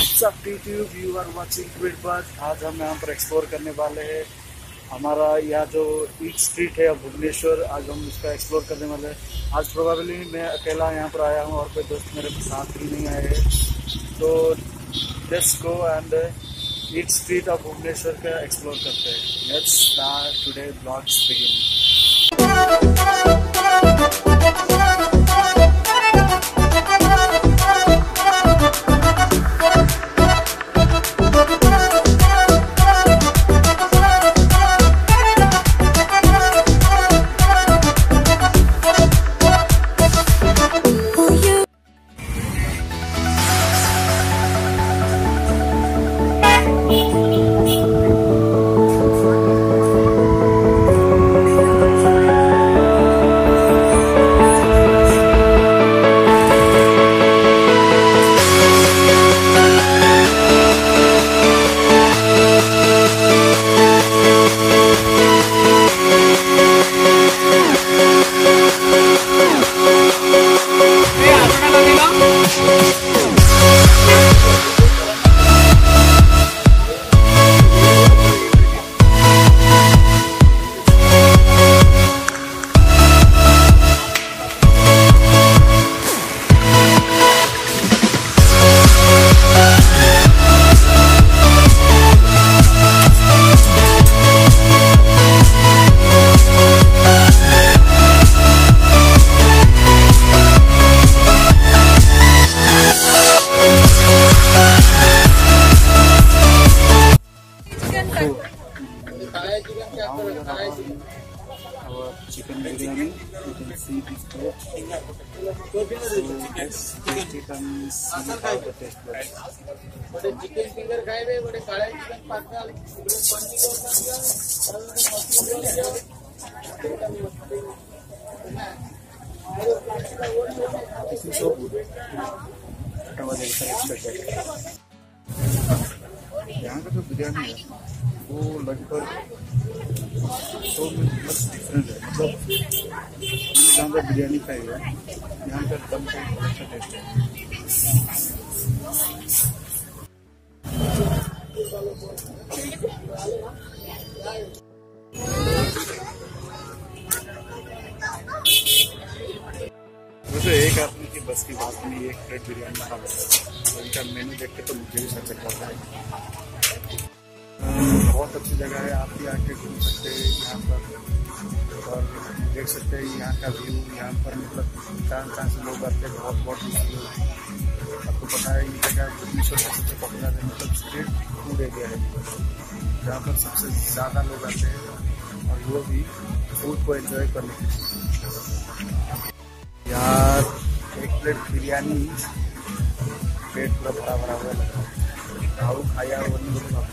What's up YouTube, you are watching Quid Buzz. आज हम यहाँ पर एक्सप्लोर करने वाले हैं हमारा यहाँ जो ईट स्ट्रीट है भुवनेश्वर। आज हम इसका एक्सप्लोर करने वाले हैं। आज प्रोबेबली मैं अकेला यहाँ पर आया हूँ और कोई दोस्त मेरे साथ भी नहीं आए हैं। तो let's go and eat street of Bhubaneswar का एक्सप्लोर करते हैं। Let's start today blogs begin. Our chicken biryani, you can see this plate. So let's taste it and see how the taste looks. बड़े चिकन फिंगर खाए हुए, बड़े काले chicken pasta, This is so good. What was expected? यहाँ का जो बिरयानी है वो लगभग 100 में प्लस डिफरेंट है। मतलब जहाँ का बिरयानी खाएगा यहाँ का दम का अच्छा टेस्ट है। वैसे एक आदमी की बस की बात नहीं, एक प्लेट बिरयानी खा लेता है। इनका मेनू देख के तो मुझे भी सब चक्कर आता है। बहुत अच्छी जगह है, आप भी आके घूम सकते हैं यहाँ पर और देख सकते हैं यहाँ का व्यू। यहाँ पर मतलब कहाँ से लोग आते हैं, बहुत लोग। आपको पता है ये जगह भुवनेश्वर का सबसे पॉपुलर है, मतलब स्ट्रीट फूड एरिया है जहाँ पर सबसे ज़्यादा लोग आते हैं और वो भी फूड को एंजॉय करने के लिए। यार एक प्लेट बिरयानी पेट पूरा भरा भरा हुआ लग रहा है। खाओ खाया वो नहीं बोलूँगा।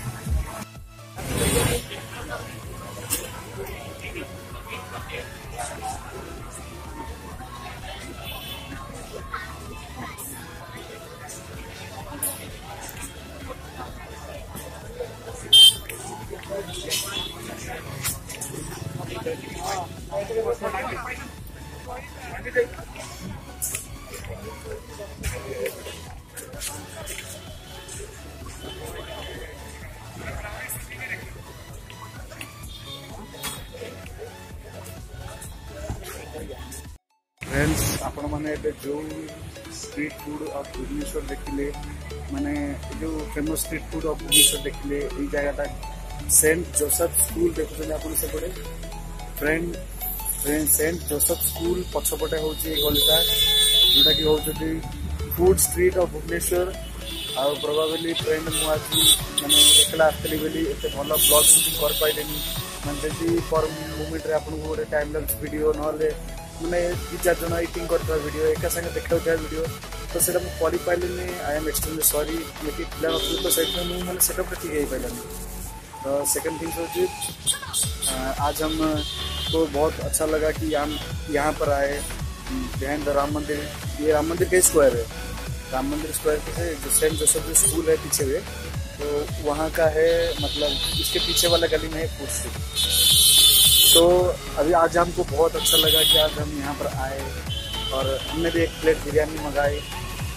फ्रेंड्स आपण मैंने जो स्ट्रीट फूड ऑफ भुवनेश्वर देखिले, माने जो famous street food of Bhubaneswar देखिले, ये जगह सेंट जोसेफ स्कूल देखुते आप सेपटे फ्रेंड सेंट जोसेफ स्कूल पछपटे हूँ गलिटा जोटा कि हूँ फूड स्ट्रीट ऑफ भुवनेश्वर। आउ प्रोबेबली फ्रेंड मुझे मैंने एकला आसली बोली एत भल ब्लॉग शूटिंग कर पारे मैंने जी पर मोमेंट रे आपको गोटे टाइम लैप्स वीडियो ना मैंने 2-4 जन इटिंग करता वीडियो एका संगे देखा वीडियो तो से मुझे पारे। आई एम एक्सट्रीमली सॉरी लेकिन पिला तो से मैंने सेटअप ठीक हो पारानी। तो सेकेंड थिंग हो आज हम तो बहुत अच्छा लगा कि हम यहाँ पर आए बिहाइंड द राम मंदिर। ये राम मंदिर का स्क्वायर है, राम मंदिर स्क्वायर के जो सेंट जोसेफ जो स्कूल है पीछे में, तो वहाँ का है मतलब इसके पीछे वाला गली में है फूड स्ट्रीट। तो अभी आज हमको बहुत अच्छा लगा कि आज हम यहाँ पर आए और हमने भी एक प्लेट बिरयानी मंगाई।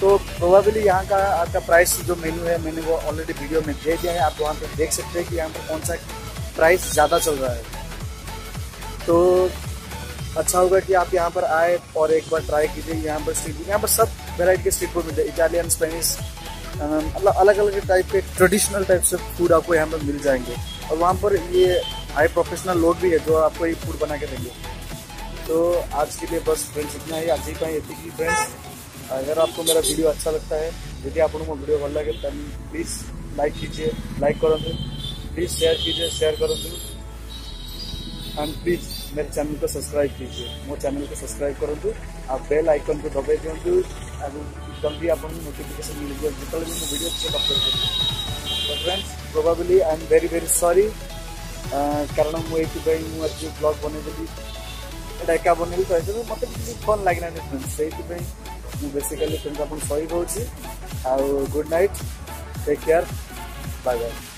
तो प्रोबेबली यहाँ का आपका प्राइस जो मेन्यू है मैंने वो ऑलरेडी वीडियो में दे दिया है, आप वहाँ पे देख सकते हैं कि यहाँ पर कौन सा प्राइस ज़्यादा चल रहा है। तो अच्छा होगा कि आप यहाँ पर आए और एक बार ट्राई कीजिए। यहाँ पर स्ट्रीट फूड, यहाँ पर सब वेराइटी के स्ट्रीट फूड मिलते हैं, इटालियन, स्पेनिश, अलग अलग टाइप के ट्रेडिशनल टाइप से फूड आपको यहाँ पर मिल जाएंगे। और वहाँ पर ये हाई प्रोफेशनल लोग भी है जो आपको ये फूड बना के देंगे। तो आज के लिए बस फ्रेंड्स इतना ही, आज ही एति फ्रेंड्स। अगर आपको मेरा वीडियो अच्छा लगता है, यदि आपको वीडियो भल लगे तो प्लीज़ लाइक कीजिए, लाइक करूँ, प्लीज़ शेयर कीजिए, शेयर करूँ, एंड प्लीज़ मेरे चैनल को सब्सक्राइब कीजिए। मो चैनल को सब्सक्राइब करूँ, आप बेल आइकन को दबाई दिंतु, जल्दी आपको नोटिफिकेशन मिल जाए जो भी मैं वीडियो अपलोड करूँ। तो friends probably I am very very sorry, कारण मुझे आज ब्लॉग बनईदेली एटा एका बनैली तो ये मत फन लगना फ्रेंड्स, से बेसिकली फ्रेंड्स आप सही रोचे। Good night, take care, bye bye.